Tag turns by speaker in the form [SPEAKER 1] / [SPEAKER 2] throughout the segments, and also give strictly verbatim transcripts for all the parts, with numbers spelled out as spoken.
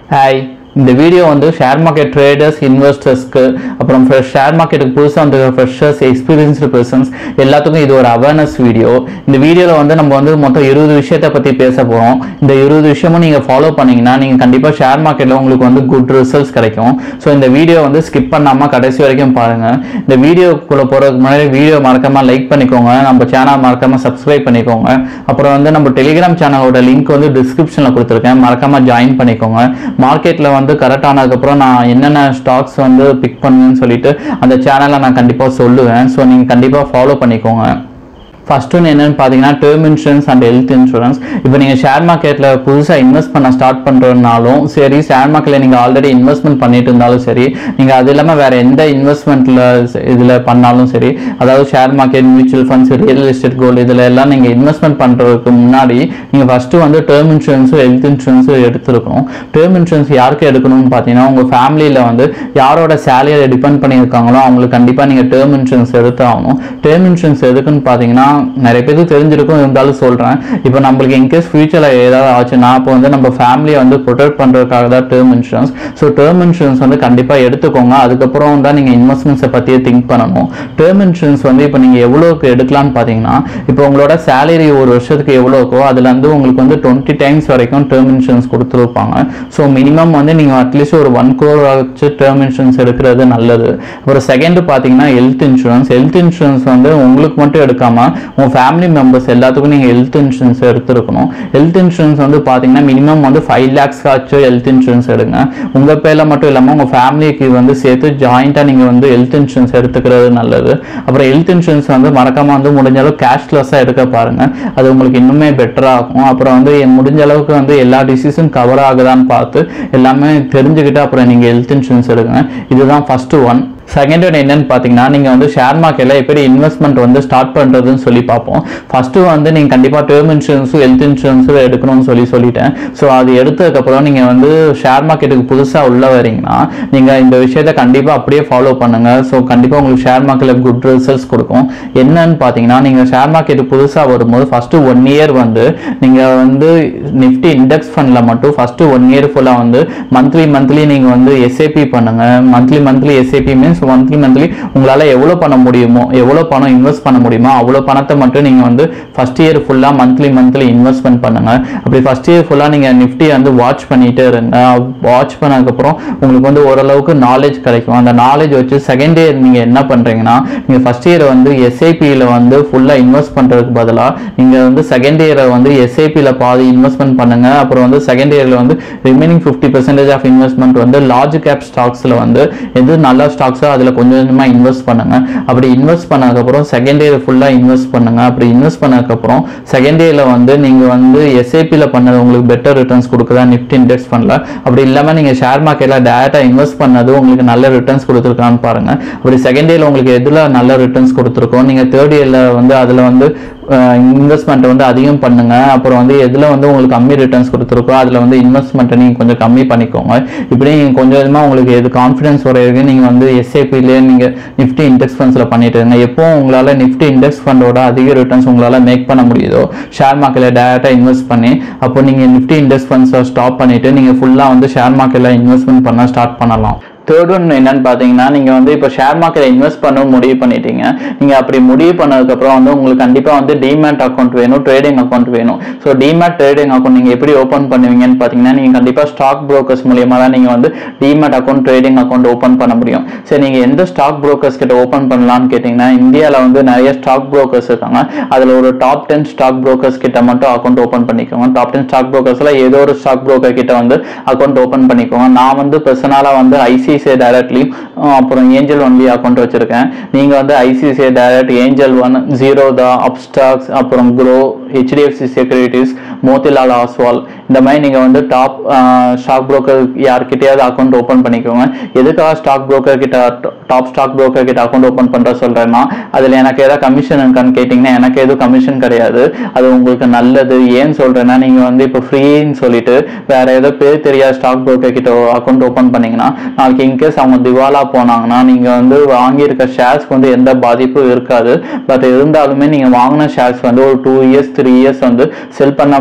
[SPEAKER 1] Hi. இந்த video வந்து share market traders இன்வெஸ்டர்ஸ்க்கு அப்புறம் ஷேர் மார்க்கெட்டுக்கு புதுசாக வந்து ஃப்ரெஷர்ஸ் எக்ஸ்பீரியன்ஸ்டு பர்சன்ஸ் எல்லாத்துக்கும் இது ஒரு அவேர்னஸ் வீடியோ. இந்த வீடியோவில் வந்து நம்ம வந்து மொத்தம் இருபது விஷயத்தை பற்றி பேச போகிறோம். இந்த இருபது விஷயமும் நீங்கள் ஃபாலோ பண்ணிங்கன்னா நீங்கள் கண்டிப்பாக ஷேர் மார்க்கெட்டில் உங்களுக்கு வந்து குட் ரிசல்ட்ஸ் கிடைக்கும். ஸோ இந்த வீடியோ வந்து ஸ்கிப் பண்ணாமல் கடைசி வரைக்கும் பாருங்கள். இந்த வீடியோக்குள்ளே போகிறதுக்கு முன்னாடி வீடியோ மறக்காமல் லைக் பண்ணிக்கோங்க, நம்ம சேனல் மறக்காமல் சப்ஸ்கிரைப் பண்ணிக்கோங்க. அப்புறம் வந்து நம்ம டெலிகிராம் சேனலோட லிங்க் வந்து டிஸ்கிரிப்ஷனில் கொடுத்துருக்கேன், மறக்காமல் ஜாயின் பண்ணிக்கோங்க. மார்க்கெட்டில் வந்து கரெக்ட் ஆனதுக்கப்புறம் நான் என்னென்ன ஸ்டாக்ஸ் வந்து பிக் பண்ணுவேன்னு சொல்லிட்டு அந்த சேனலை நான் கண்டிப்பாக சொல்லுவேன். ஸோ நீங்கள் கண்டிப்பாக ஃபாலோ பண்ணிக்கோங்க. ஃபர்ஸ்ட் ஒன்று என்னென்னு பார்த்தீங்கன்னா term insurance and health insurance. இப்போ நீங்கள் ஷேர் மார்க்கெட்டில் புதுசாக இன்வெஸ்ட் பண்ண ஸ்டார்ட் பண்ணுறதுனாலும் சரி, ஷேர் மார்க்கெட்டில் நீங்கள் ஆல்ரெடி இன்வெஸ்ட்மெண்ட் பண்ணிட்டு இருந்தாலும் சரி, நீங்கள் அது இல்லாமல் வேறு எந்த இன்வெஸ்ட்மெண்ட்டில் இதில் பண்ணாலும் சரி, அதாவது share market, mutual funds, real estate, gold, இதில் எல்லாம் நீங்கள் இன்வெஸ்ட்மெண்ட் பண்ணுறதுக்கு முன்னாடி நீங்கள் ஃபஸ்ட்டு வந்து டேர்ம் இன்சூரன்ஸும் ஹெல்த் இன்சூரன்ஸும் எடுத்துருக்கணும். டேர்ம் இன்சூரன்ஸ் யாருக்கு எடுக்கணும்னு பார்த்தீங்கன்னா உங்கள் ஃபேமிலியில் வந்து யாரோட சேலரியை டிபெண்ட் பண்ணியிருக்காங்களோ அவங்களுக்கு கண்டிப்பாக நீங்கள் டேர்ம் இன்சூரன்ஸ் எடுத்து ஆகணும். டேர்ம் இன்சூரன்ஸ் எதுக்குன்னு பார்த்தீங்கன்னா நிறைய பேருக்கு தெரிஞ்சிருக்கும், இருந்தாலும் சொல்கிறேன். இப்போ நம்மளுக்கு இன்கேஸ் ஃபியூச்சரில் ஏதாவது ஆச்சுன்னா அப்போ வந்து நம்ம ஃபேமிலியை வந்து ப்ரொடெக்ட் பண்ணுறதுக்காக தான் term insurance. So term insurance வந்து கண்டிப்பாக எடுத்துக்கோங்க. அதுக்கப்புறம் தான் நீங்கள் இன்வெஸ்ட்மெண்ட்ஸை பற்றியே திங்க் பண்ணணும். டேர்ம் இன்சூரன்ஸ் வந்து இப்போ நீங்கள் எவ்வளோக்கு எடுக்கலான்னு பார்த்தீங்கன்னா, இப்போ உங்களோட சேலரி ஒரு வருஷத்துக்கு எவ்வளோ இருக்கோ அதுலேருந்து உங்களுக்கு வந்து டுவெண்ட்டி டைம்ஸ் வரைக்கும் டேர்ம் இன்சூரன்ஸ் கொடுத்துருப்பாங்க. ஸோ மினிமம் வந்து நீங்கள் அட்லீஸ்ட் ஒரு ஒன் க்ரோர் வச்சு டேர்ம் இன்சூரன்ஸ் எடுக்கிறது நல்லது. அப்புறம் செகண்ட் பார்த்தீங்கன்னா ஹெல்த் இன்சூரன்ஸ். ஹெல்த் இன்சூரன்ஸ் வந்து உங்களுக்கு மட்டும் எடுக்காமல் உங்கள் ஃபேமிலி மெம்பர்ஸ் எல்லாத்துக்கும் நீங்கள் ஹெல்த் இன்சூரன்ஸ் எடுத்துருக்கணும். ஹெல்த் இன்சூரன்ஸ் வந்து பார்த்தீங்கன்னா மினிமம் வந்து ஃபைவ் லேக்ஸ் ஆச்சு ஹெல்த் இன்சூரன்ஸ் எடுங்க. உங்கள் பேரில் மட்டும் இல்லாமல் உங்கள் ஃபேமிலிக்கு வந்து சேர்த்து ஜாயிண்ட்டாக நீங்கள் வந்து ஹெல்த் இன்சூரன்ஸ் எடுத்துக்கிறது நல்லது. அப்புறம் ஹெல்த் இன்சூரன்ஸ் வந்து மறக்காமல் வந்து முடிஞ்ச அளவுக்கு கேஷ்லெஸ்ஸாக எடுக்க பாருங்கள், அது உங்களுக்கு இன்னுமே பெட்டராக இருக்கும். அப்புறம் வந்து முடிஞ்ச அளவுக்கு வந்து எல்லா டிசீஸும் கவர் ஆகுதான்னு பார்த்து எல்லாமே தெரிஞ்சுக்கிட்டு அப்புறம் நீங்கள் ஹெல்த் இன்சூரன்ஸ் எடுங்க. இதுதான் ஃபஸ்ட்டு ஒன். செகண்ட் ஒன் என்னன்னு பார்த்தீங்கன்னா நீங்கள் வந்து ஷேர் மார்க்கெட்டில் எப்படி இன்வெஸ்ட்மெண்ட் வந்து ஸ்டார்ட் பண்ணுறதுன்னு சொல்லி பார்ப்போம். ஃபஸ்ட்டு வந்து நீங்கள் கண்டிப்பாக டேர்ம் இன்சூரன்ஸும் ஹெல்த் இன்சூரன்ஸும் எடுக்கணும்னு சொல்லி சொல்லிட்டேன். ஸோ அது எடுத்ததுக்கப்புறம் நீங்கள் வந்து ஷேர் மார்க்கெட்டுக்கு புதுசாக உள்ள வரீங்கன்னா நீங்கள் இந்த விஷயத்தை கண்டிப்பாக அப்படியே ஃபாலோ பண்ணுங்கள். ஸோ கண்டிப்பாக உங்களுக்கு ஷேர் மார்க்கெட்டில் குட் ரிசல்ட்ஸ் கொடுக்கும். என்னன்னு பார்த்தீங்கன்னா நீங்கள் ஷேர் மார்க்கெட்டுக்கு புதுசாக வரும்போது ஃபஸ்ட்டு ஒன் இயர் வந்து நீங்கள் வந்து நிஃப்டி இண்டெக்ஸ் ஃபண்டில் மட்டும் ஃபஸ்ட்டு ஒன் இயர் ஃபுல்லாக வந்து மந்த்லி மந்த்லி நீங்கள் வந்து எஸ்ஐபி பண்ணுங்கள். Monthly monthly SIP means monthly monthly உங்களால் எவ்வளோ பண்ண முடியுமோ, எவ்வளோ பணம் இன்வெஸ்ட் பண்ண முடியுமோ அவ்வளோ பணத்தை மட்டும் நீங்கள் வந்து ஃபஸ்ட் இயர் ஃபுல்லாக மந்த்லி மந்த்லி இன்வெஸ்ட்மெண்ட் பண்ணுங்கள். அப்படி ஃபஸ்ட் இயர் ஃபுல்லாக நீங்கள் நிஃப்டி வந்து வாட்ச் பண்ணிகிட்டே இருங்க. வாட்ச் பண்ணதுக்கப்புறம் உங்களுக்கு வந்து ஓரளவுக்கு நாலேஜ் கிடைக்கும். அந்த நாலேஜ் வச்சு செகண்ட் இயர் நீங்கள் என்ன பண்ணுறீங்கன்னா, நீங்கள் ஃபஸ்ட் இயர் வந்து எஸ்ஐபியில் வந்து ஃபுல்லாக இன்வெஸ்ட் பண்ணுறதுக்கு பதிலாக நீங்கள் வந்து செகண்ட் இயரை வந்து எஸ்ஐபியில் பாதி இன்வெஸ்ட்மெண்ட் பண்ணுங்கள். அப்புறம் வந்து செகண்ட் இயரில் வந்து remaining fifty percentage of investment வந்து லார்ஜ் கேப் ஸ்டாக்ஸில் வந்து எது நல்ல ஸ்டாக்ஸோ அதில் கொஞ்சம் கொஞ்சமாக இன்வெஸ்ட் பண்ணுங்க. அப்படி இன்வெஸ்ட் பண்ணதுக்கப்புறம் செகண்ட் இயர் ஃபுல்லாக இன்வெஸ்ட் பண்ணுங்க. அப்படி இன்வெஸ்ட் பண்ணதுக்கப்புறம் செகண்ட் இயரில் வந்து நீங்கள் வந்து எஸ்ஐபியில் பண்ணது உங்களுக்கு பெட்டர் ரிட்டர்ன்ஸ் கொடுக்குதா நிஃப்டி இண்டெக்ஸ் ஃபண்டில், அப்படி இல்லாமல் நீங்கள் ஷேர் மார்க்கெட்டில் டேரெக்டாக இன்வெஸ்ட் பண்ணது உங்களுக்கு நல்ல ரிட்டர்ன்ஸ் கொடுத்துருக்கான்னு பாருங்கள். அப்படி செகண்ட் இயரில் உங்களுக்கு எதில் நல்ல ரிட்டர்ன்ஸ் கொடுத்துருக்கோம், நீங்கள் தேர்ட் இயரில் வந்து அதில் வந்து இன்வெஸ்ட்மெண்ட்டை வந்து அதிகம் பண்ணுங்க. அப்புறம் வந்து எதில் வந்து உங்களுக்கு கம்மி ரிட்டர்ன்ஸ் கொடுத்துருக்கோ அதில் வந்து இன்வெஸ்ட்மெண்ட்டை நீங்கள் கொஞ்சம் கம்மி பண்ணிக்கோங்க. இப்படி நீங்கள் கொஞ்சம் கொஞ்சமாக உங்களுக்கு எது கான்ஃபிடன்ஸ் வரையிருக்கு நீங்கள் வந்து எஸ்ஐபிலே நீங்கள் நிஃப்டி இண்டெக்ஸ் ஃபண்ட்ஸில் பண்ணிட்டு இருங்க. எப்போ உங்களால் நிஃப்டி இண்டெக்ஸ் ஃபண்டோட அதிக ரிட்டர்ன்ஸ் உங்களால் மேக் பண்ண முடியுதோ ஷேர் மார்க்கெட்டில் டேரெக்டாக இன்வெஸ்ட் பண்ணி அப்போ நீங்கள் நிஃப்டி இண்டெக்ஸ் ஃபண்ட்ஸை ஸ்டாப் பண்ணிவிட்டு நீங்கள் ஃபுல்லாக வந்து ஷேர் மார்க்கெட்டில் இன்வெஸ்ட்மெண்ட் பண்ண ஸ்டார்ட் பண்ணலாம். தேர்ட் ஒன் என்னன்னு பார்த்தீங்கன்னா நீங்கள் வந்து இப்போ ஷேர் மார்க்கெட்டில் இன்வெஸ்ட் பண்ண முடிவு பண்ணிட்டீங்க. நீங்கள் அப்படி முடிவு பண்ணதுக்கப்புறம் வந்து உங்களுக்கு கண்டிப்பாக வந்து டிமேட் அக்கௌண்ட் வேணும், ட்ரேடிங் அக்கௌண்ட் வேணும். ஸோ டிமேட் ட்ரேடிங் அக்கௌண்ட் நீங்கள் எப்படி ஓப்பன் பண்ணுவீங்கன்னு பார்த்தீங்கன்னா நீங்கள் கண்டிப்பாக ஸ்டாக் புரோக்கர்ஸ் மூலியமாக தான் நீங்கள் வந்து demat account, trading account open பண்ண முடியும். சரி, நீங்கள் எந்த ஸ்டாக் புரோக்கர்ஸ் கிட்ட ஓப்பன் பண்ணலான்னு கேட்டிங்கன்னா இந்தியாவில் வந்து நிறைய ஸ்டாக் புரோக்கர்ஸ் இருக்காங்க. அதில் ஒரு டாப் டென் ஸ்டாக் புரோக்கர்ஸ் கிட்ட மட்டும் அக்கௌண்ட் ஓப்பன் பண்ணிக்கோங்க. டாப் டென் ஸ்டாக் புரோக்கர்ஸில் ஏதோ ஒரு ஸ்டாக் புரோக்கர் கிட்ட வந்து அக்கௌண்ட் ஓப்பன் பண்ணிக்கோங்க. நான் வந்து பர்சனலாக வந்து ஐசி டைரக்ட்லி அப்புறம் ஏஞ்சல் ஒன்லி அக்கௌண்ட் வச்சிருக்கேன். நீங்க வந்து ICICI Direct, Angel One, Zerodha, Upstox, அப்புறம் Groww, HDFC Securities, Motilal Oswal இந்த மாதிரி நீங்கள் வந்து டாப் ஸ்டாக் புரோக்கர் யார்கிட்டயாவது அக்கௌண்ட் ஓப்பன் பண்ணிக்கோங்க. எதுக்காக ஸ்டாக் புரோக்கர் கிட்ட டாப் ஸ்டாக் புரோக்கர் கிட்ட அக்கௌண்ட் ஓப்பன் பண்ணுற சொல்கிறேன்னா அதில் எனக்கு ஏதாவது கமிஷன் இருக்கான்னு கேட்டிங்கன்னா எனக்கு எதுவும் கமிஷன் கிடையாது. அது உங்களுக்கு நல்லது. ஏன்னு சொல்கிறேன்னா நீங்கள் வந்து இப்போ ஃப்ரீன்னு சொல்லிட்டு வேறு ஏதோ பேர் தெரியாத ஸ்டாக் புரோக்கர் கிட்ட அக்கௌண்ட் ஓப்பன் பண்ணிங்கன்னா நாளைக்கு இன்கேஸ் அவங்க திவாலா போனாங்கன்னா நீங்கள் வந்து வாங்கியிருக்க ஷேர்ஸ்க்கு வந்து எந்த பாதிப்பும் இருக்காது. பட் இருந்தாலுமே நீங்கள் வாங்கின ஷேர்ஸ் வந்து ஒரு டூ இயர்ஸ் த்ரீ இயர்ஸ் வந்து செல் பண்ண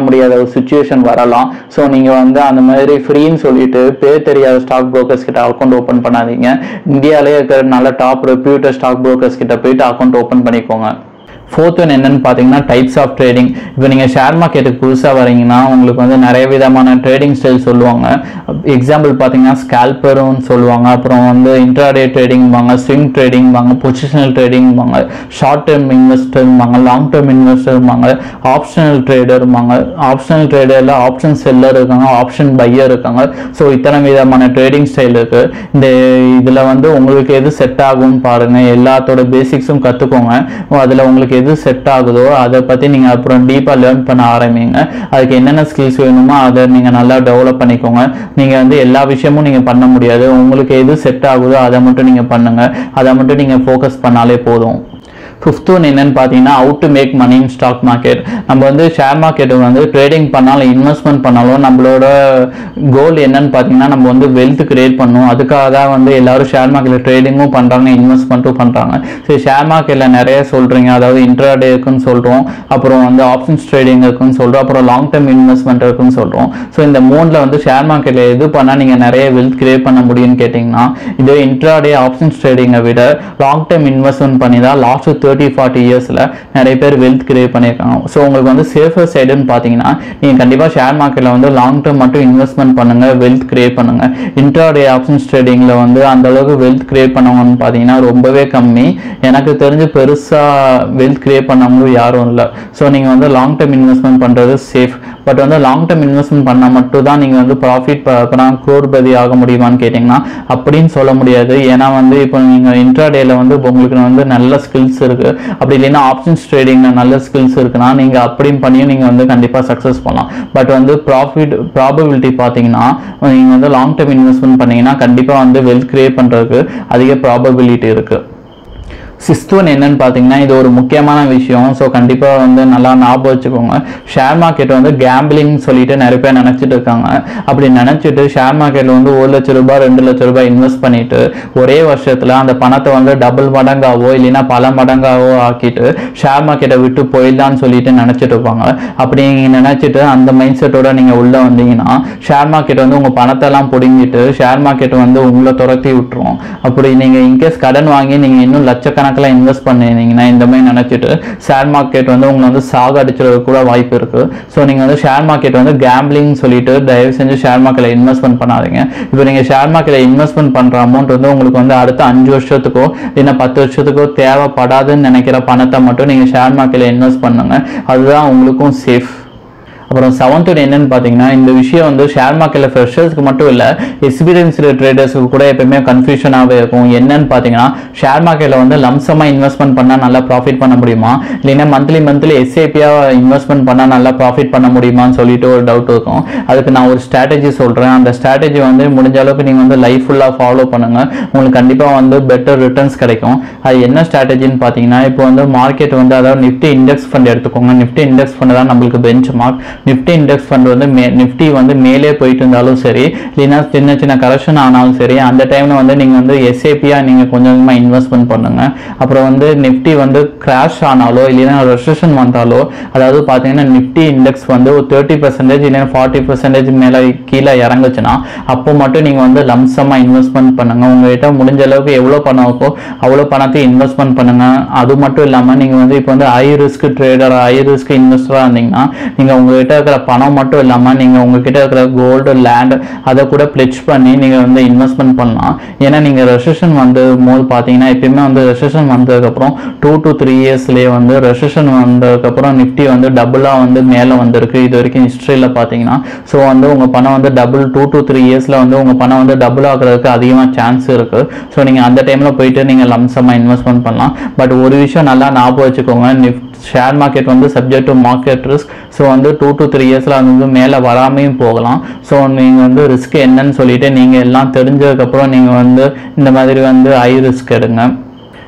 [SPEAKER 1] முடியாத ஒரு சுச்சுவேஷன் வரலாம். ஸோ நீங்கள் வந்து அந்த மாதிரி ஃப்ரீன்னு சொல்லிட்டு பேர் தெரியாத ஸ்டாக் புரோக்கர்ஸ் கிட்ட அக்கௌண்ட் ஓப்பன் பண்ணாதீங்க. இந்தியாவிலே இருக்கிற நல்ல டாப் ரெப்யூட்டட் ஸ்டாக் புரோக்கர்ஸ் கிட்ட போயிட்டு அக்கௌண்ட் ஓப்பன் பண்ணிக்கோங்க. ஃபோர்த் ஒன் என்னன்னு பார்த்தீங்கன்னா டைப்ஸ் ஆஃப் ட்ரேடிங். இப்போ நீங்கள் ஷேர் மார்க்கெட்டுக்கு புதுசாக வரீங்கன்னா உங்களுக்கு வந்து நிறைய விதமான ட்ரேடிங் ஸ்டைல் சொல்லுவாங்க. எக்ஸாம்பிள் பார்த்தீங்கன்னா ஸ்கேல்பர்னு சொல்லுவாங்க, அப்புறம் வந்து இன்ட்ராடே ட்ரேடிங்பாங்க, ஸ்விங் ட்ரேடிங்பாங்க, பொசிஷனல் ட்ரேடிங்பாங்க, ஷார்ட் டேர்ம் இன்வெஸ்டர்பாங்க, லாங் டேர்ம் இன்வெஸ்டர்பாங்க, ஆப்ஷனல் ட்ரேடர்பாங்க. ஆப்ஷனல் ட்ரேடரில் ஆப்ஷன் செல்லர் இருக்காங்க, ஆப்ஷன் பையர் இருக்காங்க. ஸோ இத்தனை விதமான ட்ரேடிங் ஸ்டைல் இருக்குது. இந்த இதில் வந்து உங்களுக்கு எது செட் ஆகும்னு பாருங்கள், எல்லாத்தோட பேசிக்ஸும் கற்றுக்கோங்க. அதில் உங்களுக்கு எது செட் ஆகுதோ அதை பற்றி நீங்கள் அப்புறம் டீப்பாக லேர்ன் பண்ண ஆரம்பிங்க. அதுக்கு என்னென்ன ஸ்கில்ஸ் வேணுமோ அதை நீங்கள் நல்லா டெவலப் பண்ணிக்கோங்க. நீங்கள் வந்து எல்லா விஷயமும் நீங்கள் பண்ண முடியாது, உங்களுக்கு எது செட் ஆகுதோ அதை மட்டும் நீங்கள் பண்ணுங்கள், அதை மட்டும் நீங்கள் ஃபோக்கஸ் பண்ணாலே போதும். ஃபிஃப்த் ஒன் என்னன்னு பார்த்தீங்கன்னா how to make money in stock market. நம்ம வந்து ஷேர் மார்க்கெட்டு வந்து ட்ரேடிங் பண்ணாலும் இன்வெஸ்ட்மெண்ட் பண்ணாலும் நம்மளோட கோல் என்னன்னு பார்த்தீங்கன்னா நம்ம வந்து வெல்த் கிரியேட் பண்ணணும். அதுக்காக தான் வந்து எல்லாரும் ஷேர் மார்க்கெட்டில் ட்ரேடிங்கும் பண்ணுறாங்க, இன்வெஸ்ட்மெண்ட்டும் பண்ணுறாங்க. சரி, ஷேர் மார்க்கெட்டில் நிறைய சொல்கிறீங்க, அதாவது இன்ட்ராடே இருக்குன்னு சொல்கிறோம், அப்புறம் வந்து ஆப்ஷன்ஸ் ட்ரேடிங் இருக்குன்னு சொல்கிறோம், அப்புறம் லாங் டேர்ம் இன்வெஸ்ட்மெண்ட் இருக்குன்னு சொல்கிறோம். ஸோ இந்த மூணில் வந்து ஷேர் மார்க்கெட்டில் எது பண்ணால் நீங்கள் நிறைய வெல்த் கிரியேட் பண்ண முடியும்னு கேட்டிங்கன்னா இது இன்ட்ராடே ஆப்ஷன்ஸ் ட்ரேடிங்கை விட லாங் டேர்ம் இன்வெஸ்ட்மெண்ட் பண்ணி தான் லாஸ்ட் தேர்ட்டி ஃபார்ட்டி இயர்ஸில் நிறைய பேர் வெல்த் கிரியேட் பண்ணியிருக்காங்க. ஸோ உங்களுக்கு வந்து சேஃபர் சைடுன்னு பார்த்தீங்கன்னா நீங்கள் கண்டிப்பாக ஷேர் மார்க்கெட்டில் வந்து லாங் டேர்ம் மட்டும் இன்வெஸ்ட்மெண்ட் பண்ணுங்கள், வெல்த் கிரியேட் பண்ணுங்கள். இன்ட்ராடே ஆப்ஷன்ஸ் ட்ரேடிங்கில் வந்து அந்த அளவுக்கு வெல்த் கிரியேட் பண்ணவங்கன்னு பார்த்தீங்கன்னா ரொம்பவே கம்மி. எனக்கு தெரிஞ்சு பெருசாக வெல்த் கிரியேட் பண்ணவங்க யாரும் இல்லை. ஸோ நீங்கள் வந்து லாங் டேர்ம் இன்வெஸ்ட்மெண்ட் பண்ணுறது சேஃப். பட் வந்து லாங் டேர்ம் இன்வெஸ்ட்மெண்ட் பண்ணால் மட்டும் தான் நீங்கள் வந்து ப்ராஃபிட் பண்ணால் கோடிபதி ஆக முடியுமான்னு கேட்டிங்கன்னா அப்படின்னு சொல்ல முடியாது. ஏன்னா வந்து இப்போ நீங்கள் இன்ட்ராடேல வந்து உங்களுக்கு வந்து நல்ல ஸ்கில்ஸ் இருக்குது, அப்படி இல்லைன்னா ஆப்ஷன்ஸ் ட்ரேடிங்கில் நல்ல ஸ்கில்ஸ் இருக்குன்னா நீங்கள் அப்படியும் பண்ணியும் நீங்கள் வந்து கண்டிப்பாக சக்ஸஸ் பண்ணலாம். பட் வந்து ப்ராஃபிட் ப்ராபபிலிட்டி பார்த்தீங்கன்னா நீங்கள் வந்து லாங் டேர்ம் இன்வெஸ்ட்மெண்ட் பண்ணீங்கன்னா கண்டிப்பாக வந்து வெல்த் கிரியேட் பண்ணுறதுக்கு அதிக ப்ராபபிலிட்டி இருக்குது. சிக்ஸ்த் ஒன் என்னன்னு பார்த்தீங்கன்னா இது ஒரு முக்கியமான விஷயம். ஸோ கண்டிப்பாக வந்து நல்லா ஞாபகம் வச்சுக்கோங்க. ஷேர் மார்க்கெட் வந்து கேம்பிளிங் சொல்லிட்டு நிறைய பேர் நினச்சிட்டு இருக்காங்க. அப்படி நினச்சிட்டு ஷேர் மார்க்கெட்டில் வந்து ஒரு லட்ச ரூபாய் ரெண்டு லட்ச ரூபாய் இன்வெஸ்ட் பண்ணிட்டு ஒரே வருஷத்தில் அந்த பணத்தை வந்து டபுள் மடங்காவோ இல்லைன்னா பல மடங்காவோ ஆக்கிட்டு ஷேர் மார்க்கெட்டை விட்டு போயிடலான்னு சொல்லிட்டு நினச்சிட்டு இருப்பாங்க. அப்படி நினச்சிட்டு அந்த மைண்ட் செட்டோட நீங்கள் உள்ளே வந்தீங்கன்னா ஷேர் மார்க்கெட் வந்து உங்கள் பணத்தெல்லாம் பிடுங்கிட்டு ஷேர் மார்க்கெட் வந்து உங்களை துரத்தி விட்டுரும். அப்படி நீங்கள் இன்கேஸ் கடன் வாங்கி நீங்கள் இன்னும் லட்சக்கணக்கில் இன்வெஸ்ட் பண்ணிருந்தீங்கன்னா இந்த மாதிரி நினைச்சிட்டு ஷேர் மார்க்கெட் வந்து உங்களை வந்து சாக அடிச்சிட கூட வாய்ப்பு இருக்கு. ஸோ நீங்க வந்து ஷேர் மார்க்கெட் வந்து கேம்பிளிங் சொல்லிட்டு தயவு செஞ்சு ஷேர் மார்க்கெட்ல இன்வெஸ்ட்மெண்ட் பண்ணாதீங்க. இப்போ நீங்க ஷேர் மார்க்கெட்ல இன்வெஸ்ட்மெண்ட் பண்ற அமௌண்ட் வந்து உங்களுக்கு வந்து அடுத்த அஞ்சு வருஷத்துக்கோ இல்லைன்னா பத்து வருஷத்துக்கோ தேவைப்படாதுன்னு நினைக்கிற பணத்தை மட்டும் நீங்க ஷேர் மார்க்கெட்ல இன்வெஸ்ட் பண்ணுங்க, அதுதான் உங்களுக்கும் சேஃப். அப்புறம் செவன்த் என்னன்னு பார்த்தீங்கன்னா இந்த விஷயம் வந்து ஷேர் மார்க்கெட்டில் ஃப்ரெஷர்ஸ்க்கு மட்டும் இல்லை, எக்ஸ்பீரியன்ஸ்டு ட்ரேடர்ஸ்க்கு கூட எப்பவுமே கன்ஃபியூஷனாகவே இருக்கும். என்னன்னு பார்த்தீங்கன்னா ஷேர் மார்க்கெட்டில் வந்து லம்சமாக இன்வெஸ்ட்மெண்ட் பண்ணால் நல்லா ப்ராஃபிட் பண்ண முடியுமா, இல்லைன்னா மந்த்லி மந்த்லி எஸ்ஐபியாக இன்வெஸ்ட்மெண்ட் பண்ணால் நல்லா ப்ராஃபிட் பண்ண முடியுமான்னு சொல்லிட்டு ஒரு டவுட் இருக்கும். அதுக்கு நான் ஒரு ஸ்ட்ராட்டஜி சொல்கிறேன். அந்த ஸ்ட்ராட்டஜி வந்து முடிஞ்ச அளவுக்கு நீங்கள் வந்து லைஃப் ஃபுல்லாக ஃபாலோ பண்ணுங்கள், உங்களுக்கு கண்டிப்பாக வந்து பெட்டர் ரிட்டர்ன்ஸ் கிடைக்கும். அது என்ன ஸ்ட்ராட்டஜின்னு பார்த்தீங்கன்னா இப்போ வந்து மார்க்கெட் வந்து அதாவது நிஃப்டி இண்டெக்ஸ் ஃபண்ட் எடுத்துக்கோங்க. நிஃப்டி இண்டெக்ஸ் ஃபண்ட் தான் நம்மளுக்கு benchmark. Nifty index fund வந்து மே நிஃப்டி வந்து மேலே போயிட்டு இருந்தாலும் சரி இல்லைன்னா சின்ன சின்ன கரெக்ஷன் ஆனாலும் சரி அந்த டைமில் வந்து நீங்கள் வந்து எஸ்ஐபியாக நீங்கள் கொஞ்சம் கொஞ்சமாக இன்வெஸ்ட்மெண்ட் பண்ணுங்கள். அப்புறம் வந்து நிஃப்டி வந்து கிராஷ் ஆனாலோ இல்லைன்னா ரெசெஷன் வந்தாலோ அதாவது பார்த்தீங்கன்னா நிஃப்டி இண்டெக்ஸ் வந்து ஒரு தேர்ட்டி பர்சன்டேஜ் இல்லைன்னா ஃபார்ட்டி பர்சன்டேஜ் மேலே கீழே இறங்குச்சுன்னா அப்போ மட்டும் நீங்கள் வந்து லம்சமாக இன்வெஸ்ட்மெண்ட் பண்ணுங்கள். உங்கள்கிட்ட முடிஞ்ச அளவுக்கு எவ்வளோ பணம் இருக்கோ அவ்வளோ பணத்தை இன்வெஸ்ட்மெண்ட் பண்ணுங்கள். அது மட்டும் இல்லாமல் நீங்கள் வந்து இப்போ வந்து high risk trader high risk இன்வெஸ்டராக இருந்தீங்கன்னா நீங்கள் உங்கள்கிட்ட இருக்கிற பணம் மட்டும் இல்லாமல் நீங்கள் உங்ககிட்ட இருக்கிற கோல்டு லேண்ட் அதை கூட பிளெட்ஜ் பண்ணி நீங்கள் வந்து இன்வெஸ்ட்மெண்ட் பண்ணலாம். ஏன்னா நீங்கள் ரெசெஷன் வந்து போது பார்த்தீங்கன்னா எப்பயுமே வந்து ரெசெஷன் வந்ததுக்கப்புறம் டூ டு த்ரீ இயர்ஸ்லேயே வந்து ரெசெஷன் வந்ததுக்கப்புறம் நிஃப்டி வந்து டபுளாக வந்து மேலே வந்திருக்கு இது வரைக்கும் ஹிஸ்ட்ரியில் பார்த்தீங்கன்னா. ஸோ வந்து உங்கள் பணம் வந்து டபுள் டூ டு த்ரீ இயர்ஸில் வந்து உங்கள் பணம் வந்து டபுள் ஆகிறதுக்கு அதிகமாக சான்ஸ் இருக்குது. ஸோ நீங்கள் அந்த டைமில் போயிட்டு நீங்கள் லம்சமாக இன்வெஸ்ட்மெண்ட் பண்ணலாம். பட் ஒரு விஷயம் நல்லா ஞாபகம் வச்சுக்கோங்க, நிஃப்டி ஷேர் மார்க்கெட் வந்து subject to market risk. So வந்து டூ டு த்ரீ இயர்ஸில் அது வந்து மேலே வராமையும் போகலாம். ஸோ நீங்கள் வந்து ரிஸ்க் என்னன்னு சொல்லிட்டு நீங்கள் எல்லாம் தெரிஞ்சதுக்கப்புறம் நீங்கள் வந்து இந்த மாதிரி வந்து ஹை ரிஸ்க் எடுங்க.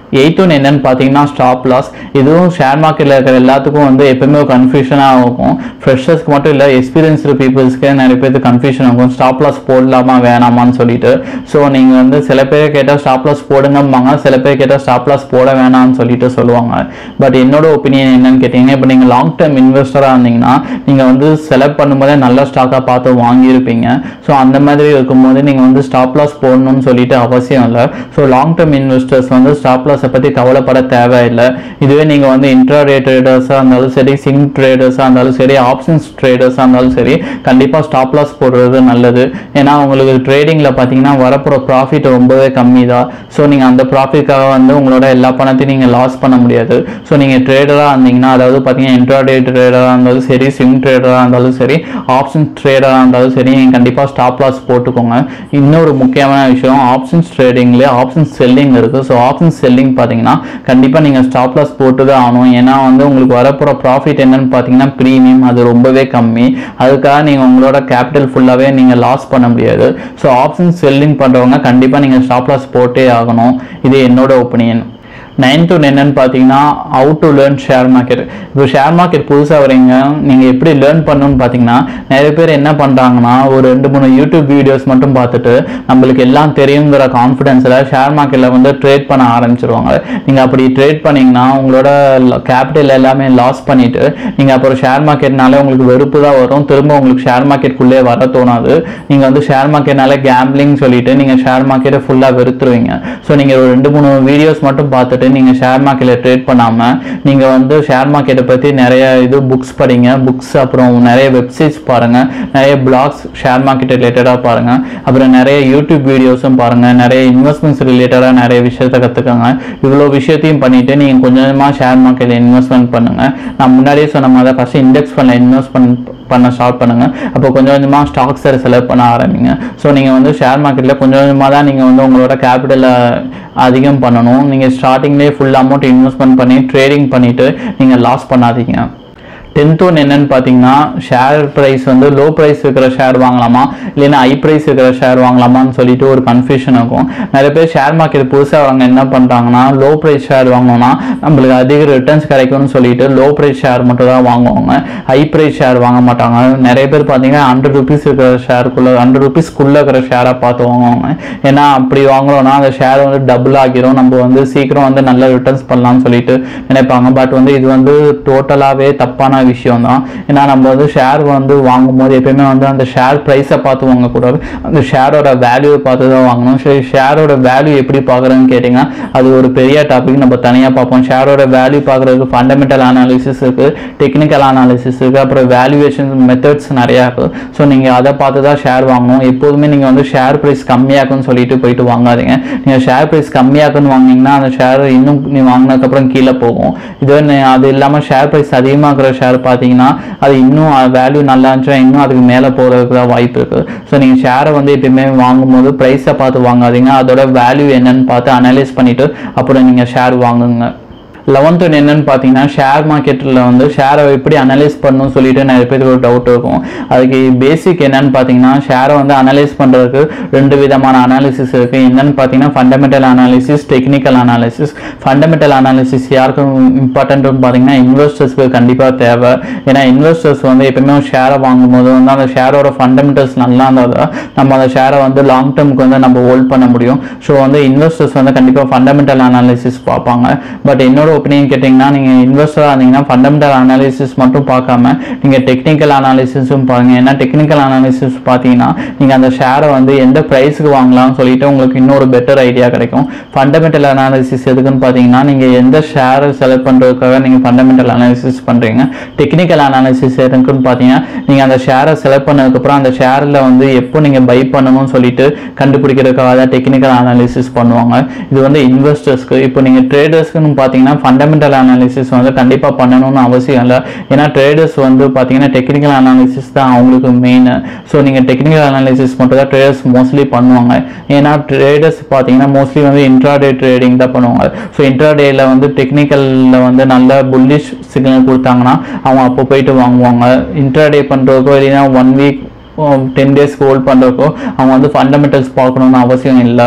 [SPEAKER 1] எயித் ஒன் என்னன்னு பார்த்தீங்கன்னா ஸ்டாப் லாஸ். இதுவும் ஷேர் மார்க்கெட்டில் இருக்கிற எல்லாத்துக்கும் வந்து எப்பவுமே ஒரு கன்ஃபியூஷனாக இருக்கும். ஃப்ரெஷர்ஸ்க்கு மட்டும் இல்லை, எக்ஸ்பீரியன்ஸ்டு பீப்புள்ஸ்க்கு நிறைய பேருக்கு கன்ஃபியூஷன் ஆகும், ஸ்டாப் லாஸ் போடலாமா வேணாமான்னு சொல்லிட்டு. ஸோ நீங்கள் வந்து சில பேர் கேட்டால் ஸ்டாப் லாஸ் போடுங்கம்பாங்க, சில பேர் கேட்டால் ஸ்டாப் லாஸ் போட வேணாம்னு சொல்லிட்டு சொல்லுவாங்க. பட் என்னோட ஒப்பீனியன் என்னன்னு கேட்டிங்கன்னா, இப்போ நீங்கள் லாங் டேர்ம் இன்வெஸ்டராக இருந்தீங்கன்னா நீங்கள் வந்து செலக்ட் பண்ணும்போதே நல்ல ஸ்டாக்காக பார்த்து வாங்கியிருப்பீங்க. ஸோ அந்த மாதிரி இருக்கும்போது நீங்கள் வந்து ஸ்டாப் லாஸ் போடணும்னு சொல்லிட்டு அவசியம் இல்லை. ஸோ லாங் டேர்ம் இன்வெஸ்டர்ஸ் வந்து ஸ்டாப் லாஸை பற்றி கவலைப்பட தேவையில்லை. இதுவே நீங்கள் வந்து இன்ட்ராடே ட்ரேடர்ஸாக இருந்தாலும் சரி, சிங் ட்ரேடர்ஸாக இருந்தாலும் சரி, ஆப்ஷன்ஸ் ட்ரேடர்ஸாக இருந்தாலும் சரி, கண்டிப்பாக ஸ்டாப் லாஸ் போடுறது நல்லது. ஏன்னா உங்களுக்கு ட்ரேடிங்கில் பார்த்தீங்கன்னா வரப்போகிற ப்ராஃபிட் ரொம்பவே கம்மி தான். ஸோ நீங்கள் அந்த ப்ராஃபிட்காக வந்து உங்களோட எல்லா பணத்தையும் நீங்கள் லாஸ் பண்ண முடியாது. ஸோ நீங்கள் ட்ரேடராக இருந்தீங்கன்னா, அதாவது பார்த்தீங்கன்னா இன்ட்ராடே ட்ரேடராக இருந்தாலும் சரி, சிங் ட்ரேடராக இருந்தாலும் சரி, ஆப்ஷன்ஸ் ட்ரேடராக இருந்தாலும் சரி, நீங்கள் கண்டிப்பாக ஸ்டாப் லாஸ் போட்டுக்கோங்க. இன்னொரு முக்கியமான விஷயம், ஆப்ஷன்ஸ் ட்ரேடிங்லேயே ஆப்ஷன்ஸ் செல்லிங் இருக்குது. ஸோ ஆப்ஷன்ஸ் செல்லிங் பார்த்தீங்கன்னா கண்டிப்பாக நீங்கள் ஸ்டாப் லாஸ் போட்டு தான் ஆகணும். ஏன்னா வந்து உங்களுக்கு வரப்போகிற ப்ராஃபிட் என்னன்னு பார்த்தீங்கன்னா ப்ரீமியம், அது ரொம்பவே கம்மி. அதுக்காக நீங்கள் உங்களோட கேபிட்டல் ஃபுல்லாகவே நீங்கள் லாஸ் பண்ண முடியாது. ஸோ ஆப்ஷன்ஸ் செல்லிங் பண்ணுறவங்க கண்டிப்பாக நீங்கள் ஸ்டாப் லாஸ் போட்டே ஆகணும். இது என்னோட ஒப்பீனியன். நைன்த் ஒன் என்னன்னு பார்த்தீங்கன்னா how to learn share market. இப்போ ஷேர் மார்க்கெட் புதுசாக வரீங்க, நீங்கள் எப்படி லேர்ன் பண்ணணும்னு பார்த்தீங்கன்னா, நிறைய பேர் என்ன பண்ணுறாங்கன்னா ஒரு ரெண்டு மூணு யூடியூப் வீடியோஸ் மட்டும் பார்த்துட்டு நம்மளுக்கு எல்லாம் தெரியுங்கிற கான்ஃபிடென்ஸில் ஷேர் மார்க்கெட்டில் வந்து ட்ரேட் பண்ண ஆரம்பிச்சிருவாங்க. நீங்கள் அப்படி ட்ரேட் பண்ணிங்கன்னா உங்களோட கேபிட்டல் எல்லாமே லாஸ் பண்ணிவிட்டு நீங்கள் அப்புறம் ஷேர் மார்க்கெட்னாலே உங்களுக்கு வெறுப்பு தான் வரும். திரும்ப உங்களுக்கு ஷேர் மார்க்கெட்டுக்குள்ளே வர தோணாது. நீங்கள் வந்து ஷேர் மார்க்கெட்னால கேம்பிளிங் சொல்லிட்டு நீங்கள் ஷேர் மார்க்கெட்டை ஃபுல்லாக வெறுத்துருவீங்க. ஸோ நீங்கள் ஒரு ரெண்டு மூணு வீடியோஸ் மட்டும் பார்த்துட்டு நீங்க ஷேர் மார்க்கெட்ல ட்ரேட் பண்ணாம நீங்க வந்து ஷேர் மார்க்கெட்டை பத்தி நிறைய இது புக்ஸ் படிங்க, புக்ஸ் அப்புறம் நிறைய வெப்சைட்ஸ் பாருங்க, நிறைய பிளாக்ஸ் ஷேர் மார்க்கெட் ரிலேட்டடா பாருங்க, அப்புறம் நிறைய யூடியூப் வீடியோஸும் பாருங்க, நிறைய இன்வெஸ்ட்மெண்ட்ஸ் ரிலேட்டடா நிறைய விஷயத்தை கத்துக்கங்க. இவ்வளவு விஷயத்தையும் பண்ணிட்டு நீங்க கொஞ்சமா ஷேர் மார்க்கெட்ல இன்வெஸ்ட்மெண்ட் பண்ணுங்க. நான் முன்னாடியே சொன்ன மாதிரி ஃபர்ஸ்ட் இண்டெக்ஸ் ஃபண்ட்ல இன்வெஸ்ட் பண்ண ஸ்டார்ட் பண்ணுங்க. அப்போ கொஞ்சம் கொஞ்சமா ஸ்டாக்ஸை செலக்ட் பண்ண ஆரம்பிங்க. ஸோ நீங்க வந்து ஷேர் மார்க்கெட்ல கொஞ்சம் கொஞ்சமா தான் நீங்க வந்து உங்களோட கேபிட்டலை அதிகம் பண்ணணும். நீங்கள் ஸ்டார்டிங்லேயே ஃபுல் அமௌண்ட் இன்வெஸ்ட்மெண்ட் பண்ணி ட்ரேடிங் பண்ணிவிட்டு நீங்கள் லாஸ் பண்ணாதீங்க. டென்த் ஒன் என்னன்னு பார்த்தீங்கன்னா, ஷேர் ப்ரைஸ் வந்து லோ ப்ரைஸ் இருக்கிற ஷேர் வாங்கலாமா இல்லைன்னா ஹை ப்ரைஸ் இருக்கிற ஷேர் வாங்கலாமான்னு சொல்லிட்டு ஒரு கன்ஃபியூஷன் இருக்கும். நிறைய பேர் ஷேர் மார்க்கெட் புதுசாக வாங்க என்ன பண்ணுறாங்கன்னா, லோ ப்ரைஸ் ஷேர் வாங்கணும்னா நம்மளுக்கு அதிக ரிட்டர்ன்ஸ் கிடைக்கும்னு சொல்லிட்டு லோ ப்ரைஸ் ஷேர் மட்டும் தான் வாங்குவாங்க, ஹை ப்ரைஸ் ஷேர் வாங்க மாட்டாங்க. நிறைய பேர் பார்த்தீங்கன்னா ஹண்ட்ரட் ருபீஸ் இருக்கிற ஷேருக்குள்ளே ஹண்ட்ரட் ருபீஸ்க்குள்ளே இருக்கிற ஷேராக பார்த்து வாங்குவாங்க. ஏன்னா அப்படி வாங்குறோம்னா அந்த ஷேர் வந்து டபுள் ஆகிரும், நம்ம வந்து சீக்கிரம் வந்து நல்ல ரிட்டர்ன்ஸ் பண்ணலாம்னு சொல்லிட்டு நினைப்பாங்க. பட் வந்து இது வந்து டோட்டலாகவே தப்பான விஷயம் தான். ஏன்னா நம்ம வந்து ஷேர் வந்து வாங்கும் போது எப்பயுமே வந்து அந்த ஷேர் ப்ரைஸை பார்த்து வாங்கக்கூடாது, அந்த ஷேரோட வேல்யூவை பார்த்து தான் வாங்கணும். சரி, ஷேரோட வேல்யூ எப்படி பார்க்குறேன்னு கேட்டிங்கன்னா அது ஒரு பெரிய டாபிக், நம்ம தனியாக பார்ப்போம். ஷேரோட வேல்யூ பார்க்குறதுக்கு ஃபண்டமெண்டல் அனாலிசிஸ் இருக்குது, டெக்னிக்கல் அனாலிசிஸ் இருக்குது, அப்புறம் வேல்யூவேஷன் மெத்தட்ஸ் நிறையா இருக்குது. ஸோ நீங்கள் அதை பார்த்து தான் ஷேர் வாங்கணும். எப்போதுமே நீங்கள் வந்து ஷேர் ப்ரைஸ் கம்மியாக்குன்னு சொல்லிட்டு போயிட்டு வாங்காதீங்க. நீங்கள் ஷேர் ப்ரைஸ் கம்மியாக்குன்னு வாங்கினீங்கன்னா அந்த ஷேர் இன்னும் நீ வாங்கினதுக்கப்புறம் கீழே போகும். இது அது இல்லாமல் ஷேர் ப்ரைஸ் அதிகமாகிற ஷேர் பார்த்தீங்கன்னா அது இன்னும் வேல்யூ நல்லா இருந்துச்சுன்னா இன்னும் அதுக்கு மேலே போகிறதுக்கு தான் வாய்ப்பு இருக்குது. ஸோ நீங்கள் ஷேரை வந்து எப்பயுமே வாங்கும்போது ப்ரைஸை பார்த்து வாங்காதீங்க, அதோட வேல்யூ என்னன்னு பார்த்து அனலைஸ் பண்ணிவிட்டு அப்புறம் நீங்கள் ஷேர் வாங்குங்க. லெவன்த் ஒன் என்னன்னு பார்த்தீங்கன்னா, ஷேர் மார்க்கெட்டில் வந்து ஷேரை எப்படி அனலைஸ் பண்ணணும்னு சொல்லிட்டு நிறைய பேருக்கு ஒரு டவுட் இருக்கும். அதுக்கு பேசிக் என்னன்னு பார்த்தீங்கன்னா, ஷேரை வந்து அனலைஸ் பண்ணுறதுக்கு ரெண்டு விதமான அனாலிசிஸ் இருக்குது. என்னன்னு பார்த்தீங்கன்னா fundamental analysis, technical analysis. Fundamental analysis யாருக்கு இம்பார்ட்டன்ட்னு பார்த்தீங்கன்னா இன்வெஸ்டர்ஸ்க்கு கண்டிப்பாக தேவை. ஏன்னா இன்வெஸ்டர்ஸ் வந்து எப்பவுமே ஷேரை வாங்கும்போது வந்து அந்த ஷேரோட ஃபண்டமெண்டல்ஸ் நல்லா இருந்தால் தான் நம்ம அந்த ஷேரை வந்து லாங் டேர்முக்கு வந்து நம்ம ஹோல்ட் பண்ண முடியும். ஸோ வந்து இன்வெஸ்டர்ஸ் வந்து கண்டிப்பாக ஃபண்டமெண்டல் அனாலிசிஸ் பார்ப்பாங்க. பட் என்னோட ஒப்பீனியன் கேட்டிங்கன்னா, நீங்கள் இன்வெஸ்டராக இருந்தீங்கன்னா ஃபண்டமெண்டல் அனாலிசிஸ் மட்டும் பார்க்காம நீங்கள் டெக்னிக்கல் அனாலிசிஸும் பாருங்கள். ஏன்னா டெக்னிக்கல் அனாலிசிஸ் பார்த்தீங்கன்னா நீங்கள் அந்த ஷேரை வந்து எந்த ப்ரைஸுக்கு வாங்கலாம்னு சொல்லிட்டு உங்களுக்கு இன்னொரு பெட்டர் ஐடியா கிடைக்கும். ஃபண்டமெண்டல் அனாலிசிஸ் எதுக்குன்னு பார்த்தீங்கன்னா, நீங்கள் எந்த ஷேரை செலக்ட் பண்ணுறதுக்காக நீங்கள் ஃபண்டமெண்டல் அனாலிசிஸ் பண்ணுறீங்க. டெக்னிக்கல் அனாலிசிஸ் எதுக்குன்னு பார்த்தீங்கன்னா, நீங்கள் அந்த ஷேரை செலக்ட் பண்ணதுக்கப்புறம் அந்த ஷேரில் வந்து எப்போ நீங்கள் பை பண்ணணும்னு சொல்லிட்டு கண்டுபிடிக்கிறதுக்காக தான் டெக்னிக்கல் அனாலிசிஸ் பண்ணுவாங்க. இது வந்து இன்வெஸ்டர்ஸ்க்கு. இப்போ நீங்கள் ட்ரேடர்ஸ்க்குன்னு பார்த்தீங்கன்னா ஃபண்டமெண்டல் அனாலிசிஸ் வந்து கண்டிப்பாக பண்ணணும்னு அவசியம் இல்லை. ஏன்னா ட்ரேடர்ஸ் வந்து பார்த்தீங்கன்னா டெக்னிக்கல் அனாலிசிஸ் தான் அவங்களுக்கு மெயின். ஸோ நீங்கள் டெக்னிக்கல் அனாலிசிஸ் மட்டும் தான் ட்ரேடர்ஸ் மோஸ்ட்லி பண்ணுவாங்க. ஏன்னா ட்ரேடர்ஸ் பார்த்தீங்கன்னா மோஸ்ட்லி வந்து இன்ட்ராடே ட்ரேடிங் தான் பண்ணுவாங்க. ஸோ இன்ட்ராடேயில் வந்து டெக்னிக்கலில் வந்து நல்ல புல்லிஷ் சிக்னல் கொடுத்தாங்கன்னா அவங்க அப்போ போயிட்டு வாங்குவாங்க. இன்ட்ராடே பண்ணுறதுக்கோ இல்லைன்னா ஒன் வீக் டென் டேஸ்க்கு ஹோல்ட் பண்ணுறதுக்கோ அவங்க வந்து ஃபண்டமெண்டல்ஸ் பார்க்கணுன்னு அவசியம் இல்லை.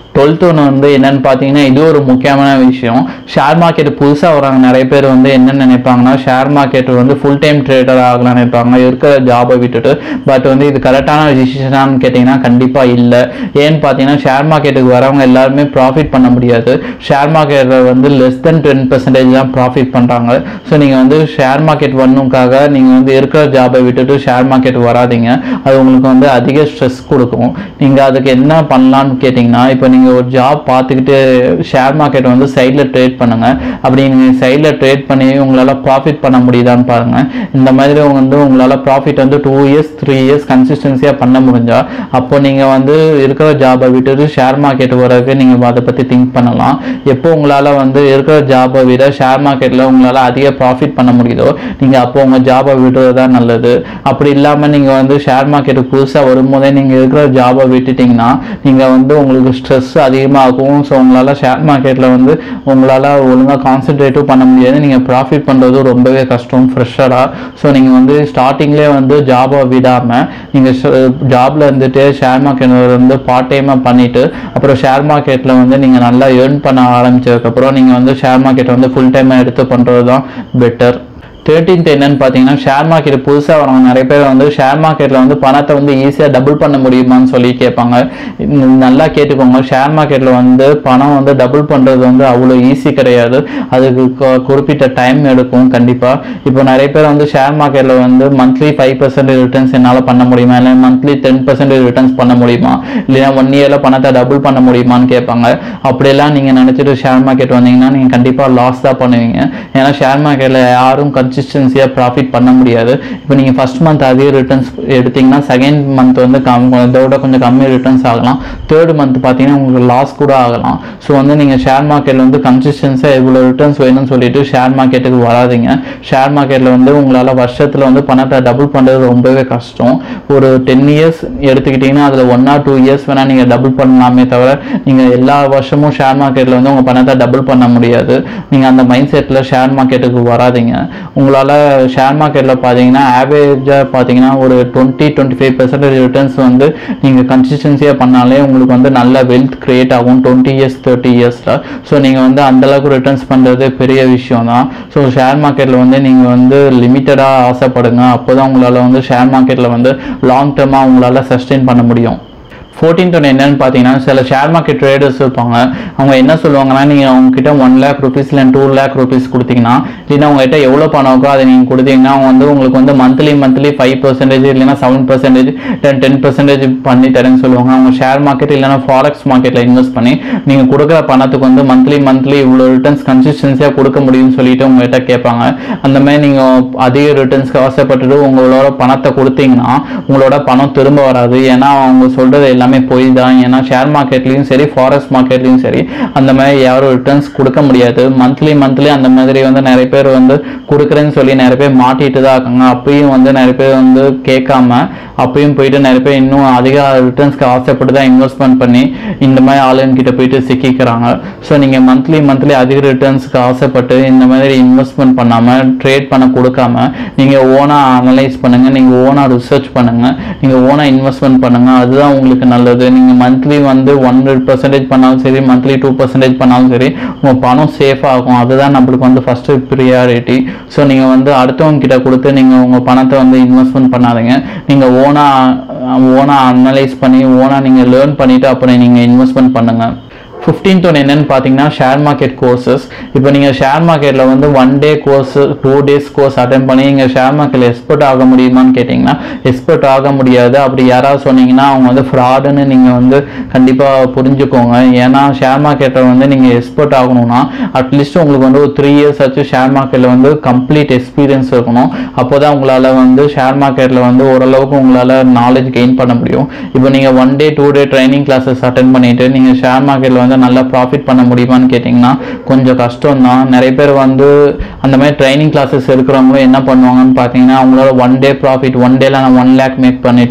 [SPEAKER 1] டுவெல்த் ஒன்று வந்து என்னன்னு பார்த்தீங்கன்னா இது ஒரு முக்கியமான விஷயம். ஷேர் மார்க்கெட் புதுசாக வராங்க நிறைய பேர் வந்து என்ன நினைப்பாங்கன்னா ஷேர் மார்க்கெட் வந்து ஃபுல் டைம் ட்ரேடர் ஆகலாம்னு நினைப்பாங்க இருக்கிற ஜாபை விட்டுட்டு. பட் வந்து இது கரெக்டான டிசிஷனான்னு கேட்டிங்கன்னா கண்டிப்பாக இல்லை. ஏன்னு பார்த்தீங்கன்னா ஷேர் மார்க்கெட்டுக்கு வரவங்க எல்லாருமே ப்ராஃபிட் பண்ண முடியாது. ஷேர் மார்க்கெட்டில் வந்து லெஸ் தென் டென் பர்சன்டேஜ் தான் ப்ராஃபிட் பண்ணுறாங்க. ஸோ நீங்கள் வந்து ஷேர் மார்க்கெட் வரணுக்காக நீங்கள் வந்து இருக்கிற ஜாபை விட்டுட்டு ஷேர் மார்க்கெட் வராதிங்க. அது உங்களுக்கு வந்து அதிக ஸ்ட்ரெஸ் கொடுக்கும். நீங்கள் அதுக்கு என்ன பண்ணலான்னு கேட்டிங்கன்னா இப்போ நீங்கள் ஒரு ஜாப் பார்த்துக்கிட்டு ஷேர் மார்க்கெட் வந்து சைடில் ட்ரேட் பண்ணுங்கள். அப்படி நீங்கள் சைடில் ட்ரேட் பண்ணி உங்களால் ப்ராஃபிட் பண்ண முடியுதான்னு பாருங்கள். இந்த மாதிரி வந்து உங்களால் ப்ராஃபிட் வந்து டூ இயர்ஸ் த்ரீ இயர்ஸ் கன்சிஸ்டன்சியாக பண்ண முடிஞ்சால் அப்போ நீங்கள் வந்து இருக்கிற ஜாபை விட்டுட்டு ஷேர் மார்க்கெட் வரதுக்கு நீங்கள் அதை பற்றி திங்க் பண்ணலாம். எப்போ உங்களால் வந்து இருக்கிற ஜாபை விட ஷேர் மார்க்கெட்டில் உங்களால் அதிக ப்ராஃபிட் பண்ண முடியுதோ நீங்கள் அப்போ உங்கள் ஜாபை விடுறது தான் நல்லது. அப்படி இல்லாமல் நீங்கள் வந்து ஷேர் மார்க்கெட்டுக்கு புதுசாக வரும்போதே நீங்கள் இருக்கிற ஜாபை விட்டுட்டிங்கன்னா நீங்கள் வந்து உங்களுக்கு ஸ்ட்ரெஸ் அதிகமாகும். ஸோ உங்களால் ஷேர் மார்க்கெட்டில் வந்து உங்களால் ஒழுங்காக கான்சென்ட்ரேட்டும் பண்ண முடியாது. நீங்கள் ப்ராஃபிட் பண்ணுறது ரொம்பவே கஷ்டம் ஃப்ரெஷராக. ஸோ நீங்கள் வந்து ஸ்டார்டிங்லேயே வந்து ஜாபை விடாமல் நீங்கள் ஜாபில் இருந்துட்டு ஷேர் மார்க்கெட் வந்து பார்ட் டைமாக பண்ணிவிட்டு அப்புறம் ஷேர் மார்க்கெட்டில் வந்து நீங்கள் நல்லா ஏர்ன் பண்ண ஆரம்பித்ததுக்கப்புறம் நீங்கள் வந்து ஷேர் மார்க்கெட்டை வந்து ஃபுல் டைமாக எடுத்து பண்ணுறது தான் பெட்டர். தேர்ட்டீன்த் என்னன்னு பார்த்தீங்கன்னா ஷேர் மார்க்கெட் புதுசாக வரவங்க நிறைய பேர் வந்து ஷேர் மார்க்கெட்டில் வந்து பணத்தை வந்து ஈஸியாக டபுள் பண்ண முடியுமான்னு சொல்லி கேட்பாங்க. நல்லா கேட்டுக்கோங்க, ஷேர் மார்க்கெட்டில் வந்து பணம் வந்து டபுள் பண்ணுறது வந்து அவ்வளோ ஈஸி கிடையாது. அதுக்கு குறிப்பிட்ட டைம் எடுக்கும் கண்டிப்பாக. இப்போ நிறைய பேர் வந்து ஷேர் மார்க்கெட்டில் வந்து மந்த்லி ஃபைவ் பர்சன்டேஜ் ரிட்டர்ன்ஸ் என்னால் பண்ண முடியுமா, இல்லை மந்த்லி டென் பர்சன்டேஜ் ரிட்டர்ன்ஸ் பண்ண முடியுமா, இல்லைன்னா ஒன் இயரில் பணத்தை டபுள் பண்ண முடியுமான்னு கேட்பாங்க. அப்படியெல்லாம் நீங்கள் நினச்சிட்டு ஷேர் மார்க்கெட் வந்தீங்கன்னா நீங்கள் கண்டிப்பாக லாஸ் தான் பண்ணுவீங்க. ஏன்னா ஷேர் மார்க்கெட்டில் யாரும் கன்சிஸ்டன்சியாக ப்ராஃபிட் பண்ண முடியாது. இப்போ நீங்கள் ஃபர்ஸ்ட் மந்த் அதிக ரிட்டர்ன்ஸ் எடுத்திங்கன்னா செகண்ட் மந்த் வந்து கம் இதோட கொஞ்சம் கம்மி ரிட்டர்ன்ஸ் ஆகலாம். தேர்ட் மந்த் பார்த்தீங்கன்னா உங்களுக்கு லாஸ் கூட ஆகலாம். ஸோ வந்து நீங்கள் ஷேர் மார்க்கெட்டில் வந்து கன்சிஸ்டன்ஸாக இவ்வளோ ரிட்டர்ன்ஸ் வேணும்னு சொல்லிட்டு ஷேர் மார்க்கெட்டுக்கு வராதிங்க. ஷேர் மார்க்கெட்டில் வந்து உங்களால் வருஷத்தில் வந்து பணத்தை டபுள் பண்ணுறது ரொம்பவே கஷ்டம். ஒரு டென் இயர்ஸ் எடுத்துக்கிட்டிங்கன்னா அதில் ஒன் ஆர் டூ இயர்ஸ் வேணால் நீங்கள் டபுள் பண்ணலாமே தவிர நீங்கள் எல்லா வருஷமும் ஷேர் மார்க்கெட்டில் வந்து உங்கள் பணத்தை டபுள் பண்ண முடியாது. நீங்கள் அந்த மைண்ட் செட்டில் ஷேர் மார்க்கெட்டுக்கு வராதிங்க. உங்களால் ஷேர் மார்க்கெட்டில் பார்த்தீங்கன்னா ஆவரேஜாக பார்த்தீங்கன்னா ஒரு twenty twenty five percentage returns வந்து நீங்கள் கன்சிஸ்டன்சியாக பண்ணாலே உங்களுக்கு வந்து நல்ல வெல்த் கிரியேட் ஆகும் டுவெண்ட்டி இயர்ஸ் தேர்ட்டி இயர்ஸில். ஸோ நீங்கள் வந்து அந்தளவுக்கு ரிட்டர்ன்ஸ் பண்ணுறது பெரிய விஷயம் தான். ஸோ ஷேர் மார்க்கெட்டில் வந்து நீங்கள் வந்து லிமிட்டடாக ஆசைப்படுங்க. அப்போ தான் உங்களால் வந்து ஷேர் மார்க்கெட்டில் வந்து லாங் டர்மாக உங்களால் சஸ்டெயின் பண்ண முடியும். ஃபோர்டீன்த் ஒன்று என்னன்னு பார்த்தீங்கன்னா சில ஷேர் மார்க்கெட் ட்ரேடர்ஸ் இருப்பாங்க. அவங்க என்ன சொல்லுவாங்கன்னா நீங்கள் அவங்ககிட்ட ஒன் லேக் ருபீஸ் இல்லை டூ லேக் ருபீஸ் கொடுத்தீங்கன்னா இல்லைன்னா அவங்ககிட்ட எவ்வளோ பணம் இருக்கோ அதை நீங்கள் கொடுத்தீங்கன்னா அவங்க வந்து உங்களுக்கு வந்து மந்த்லி மந்த்லி ஃபைவ் பர்சன்டேஜ் இல்லைன்னா seven percentage ten ten percentage பண்ணி தரேன்னு சொல்லுவாங்க. அவங்க ஷேர் மார்க்கெட் இல்லைன்னா ஃபாரெக்ஸ் மார்க்கெட்டில் இன்வெஸ்ட் பண்ணி நீங்கள் கொடுக்குற பணத்துக்கு வந்து மந்த்லி மந்த்லி இவ்வளோ ரிட்டர்ன்ஸ் கன்சிஸ்டன்சியாக கொடுக்க முடியும்னு சொல்லிட்டு உங்கள்கிட்ட கேட்பாங்க. அந்த மாதிரி நீங்கள் அதிக ரிட்டர்ன்ஸ்க்கு ஆசைப்பட்டுட்டு உங்களோட பணத்தை கொடுத்தீங்கன்னா உங்களோட பணம் திரும்ப வராது. ஏன்னா அவங்க சொல்கிறது எல்லாமே போய் தான். ஏன்னா ஷேர் மார்க்கெட்லையும் சரி ஃபாரெக்ஸ் மார்க்கெட்லையும் சரி அந்த மாதிரி யாரும் ரிட்டர்ன்ஸ் கொடுக்க முடியாது. மந்த்லி மந்த்லி அந்த மாதிரி வந்து நிறைய பேர் வந்து கொடுக்குறேன்னு சொல்லி நிறைய பேர் மாட்டிட்டு தான் இருக்காங்க. அப்பயும் வந்து நிறைய பேர் வந்து கேட்காம அப்பயும் போயிட்டு நிறைய பேர் இன்னும் அதிக ரிட்டர்ன்ஸ்க்கு ஆசைப்பட்டு தான் இன்வெஸ்ட்மெண்ட் பண்ணி இந்த மாதிரி ஆளுங்கிட்ட போயிட்டு சிக்கிக்கிறாங்க. ஸோ நீங்கள் மந்த்லி மந்த்லி அதிக ரிட்டர்ன்ஸ்க்கு ஆசைப்பட்டு இந்த மாதிரி இன்வெஸ்ட்மெண்ட் பண்ணாமல் ட்ரேட் பண்ண கொடுக்காம நீங்கள் ஓனாக அனலைஸ் பண்ணுங்கள், நீங்கள் ஓனாக ரிசர்ச் பண்ணுங்கள், நீங்கள் ஓனாக இன்வெஸ்ட்மெண்ட் பண்ணுங்கள். அதுதான் உங்களுக்கு நல்லது. நீங்கள் மந்த்லி வந்து ஒன் ஹண்ட்ரட் பர்சன்டேஜ் பண்ணாலும் சரி மந்த்லி டூ பர்சன்டேஜ் பண்ணாலும் சரி உங்கள் பணம் சேஃபாக ஆகும். அதுதான் நம்மளுக்கு வந்து ஃபஸ்ட்டு ப்ரியாரிட்டி. ஸோ நீங்கள் வந்து அடுத்தவங்க கிட்ட கொடுத்து நீங்கள் உங்கள் பணத்தை வந்து இன்வெஸ்ட்மெண்ட் பண்ணாதீங்க. நீங்கள் ஓனாக ஓனாக அனலைஸ் பண்ணி ஓனாக நீங்கள் லேர்ன் பண்ணிவிட்டு அப்புறம் நீங்கள் இன்வெஸ்ட்மெண்ட் பண்ணுங்கள். ஃபிஃப்டீன்த் ஒன்று என்னென்னு பார்த்தீங்கன்னா ஷேர் மார்க்கெட் கோர்சஸ். இப்போ நீங்கள் ஷேர் மார்க்கெட்டில் வந்து one day course two days course attend பண்ணி நீங்கள் ஷேர் மார்க்கெட்டில் எக்ஸ்பர்ட் ஆக முடியுமான்னு கேட்டிங்கன்னா எக்ஸ்பர்ட் ஆக முடியாது. அப்படி யாராவது சொன்னீங்கன்னா அவங்க வந்து ஃப்ராடுன்னு நீங்கள் வந்து கண்டிப்பாக புரிஞ்சுக்கோங்க. ஏன்னா ஷேர் மார்க்கெட்டில் வந்து நீங்கள் எக்ஸ்பர்ட் ஆகணும்னா அட்லீஸ்ட் உங்களுக்கு வந்து ஒரு த்ரீ இயர்ஸ் ஆச்சு ஷேர் மார்க்கெட்டில் வந்து கம்ப்ளீட் எக்ஸ்பீரியன்ஸ் இருக்கணும். அப்போ தான் உங்களால் வந்து ஷேர் மார்க்கெட்டில் வந்து ஓரளவுக்கு உங்களால் நாலேஜ் கெயின் பண்ண முடியும். இப்போ நீங்கள் one day two day training classes attend பண்ணிவிட்டு நீங்கள் ஷேர் மார்க்கெட்டில் வந்து நல்லா ப்ராஃபிட் பண்ண முடியுமான்னு கேட்டிங்கன்னா கொஞ்சம் கஷ்டம் தான். நிறைய பேர் வந்து அந்த மாதிரி ட்ரைனிங் கிளாஸஸ் இருக்கிறவங்களும் என்ன பண்ணுவாங்கன்னு பார்த்தீங்கன்னா அவங்களோட ஒன் டே ப்ராஃபிட் ஒன் டேல நான் ஒன் லேக் மேக் பண்ணிட்டேன்,